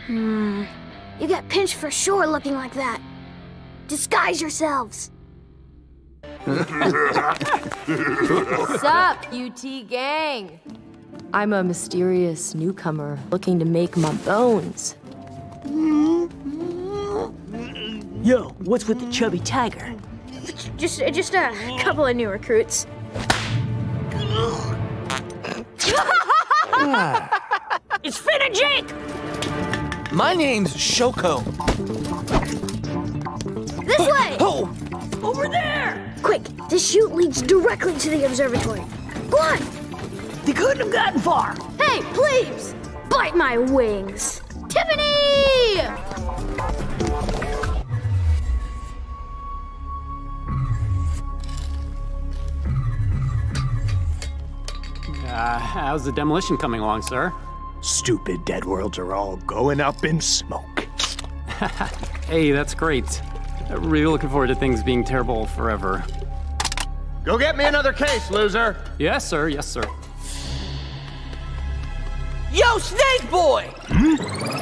You get pinched for sure looking like that. Disguise yourselves. Sup, UT gang? I'm a mysterious newcomer looking to make my bones. Yo, what's with the chubby tiger? Just a couple of new recruits. It's Finn and Jake! My name's Shoko. This way! Oh! Over there! Quick, this chute leads directly to the observatory. Go on! They couldn't have gotten far. Hey, please! Bite my wings! Tiffany! How's the demolition coming along, sir? Stupid dead worlds are all going up in smoke. Hey, that's great. Really looking forward to things being terrible forever. Go get me another case, loser! Yes, sir. Yes, sir. Yo, Snake Boy!